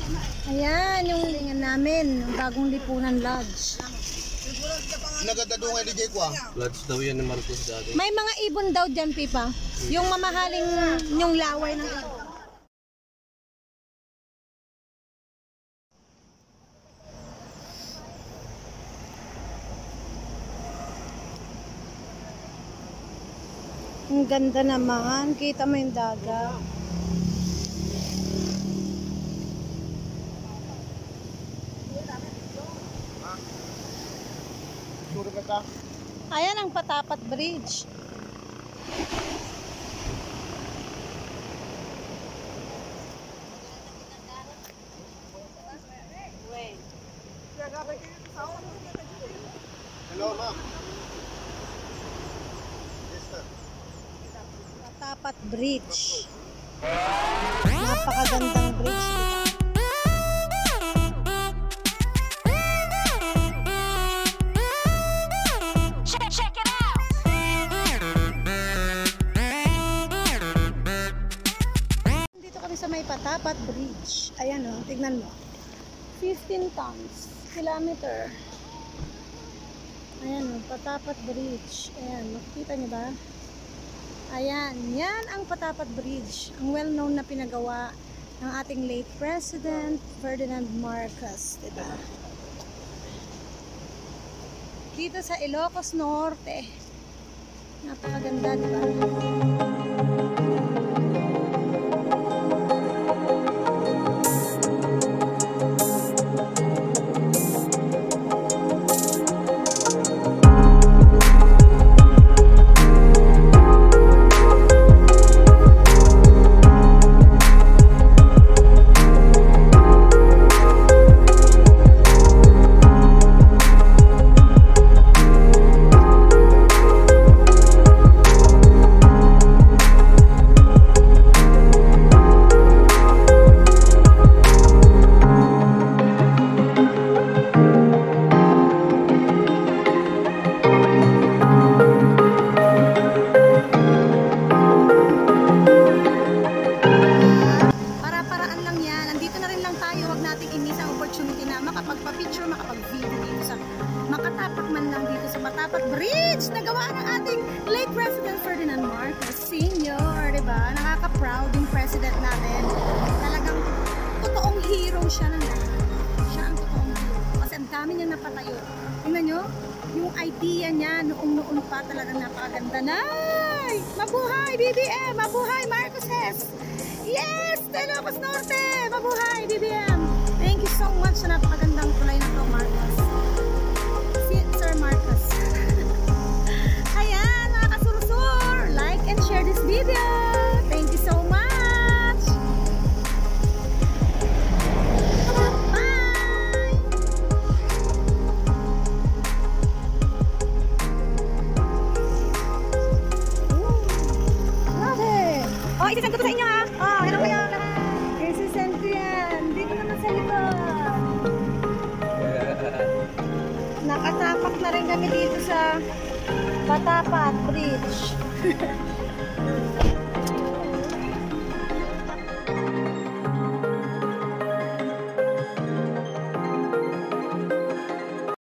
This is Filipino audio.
Ayan, yung lingan namin, yung bagong Lipunan Lodge. Nagadadungay ni Jay ko ah. Lodge daw yan ni Marcos dati. May mga ibon daw dyan, Pipa. Yung mamahaling yung laway ng ibon. Ang ganda naman. Kita mo yung dagat. Ayan ang Patapat Bridge. Hello, ma'am. Patapat Bridge. Napakagandang bridge dito. May Patapat Bridge. Ayan o, tignan mo. 15 tons. Kilometer. Ayan o, Patapat Bridge. Ayan, makikita niyo ba? Ayan, yan ang Patapat Bridge. Ang well-known na pinagawa ng ating late President Ferdinand Marcos. Diba? Dito sa Ilocos Norte. Napakaganda, diba? Makapagpa-picture, makapag-video dito sa makatapak man lang dito sa Patapat Bridge na gawa ng ating late President Ferdinand Marcos Sr. Diba? Nakaka-proud yung president natin. Talagang totoong hero siya ng lahat. Siya ang totoong hero. Kasi ang dami niyang napatayo. Tingnan nyo, yung idea niya noong pa talagang napakaganda na. Mabuhay BBM! Mabuhay Marcoses! Yes! Ilocos Norte! Mabuhay BBM! Thank you so much sa napakagandang tulay na to, Marcos. Si Sir Marcos. Ayan, mga kasursur! Like and share this video! Thank you so much! Bye! Love it! Oh, isisend ko to sa inyo ha! Oh, hello kayo! Isisend ko yan! Dito naman sa likod! Nakatapak na rin kami dito sa Patapat Bridge.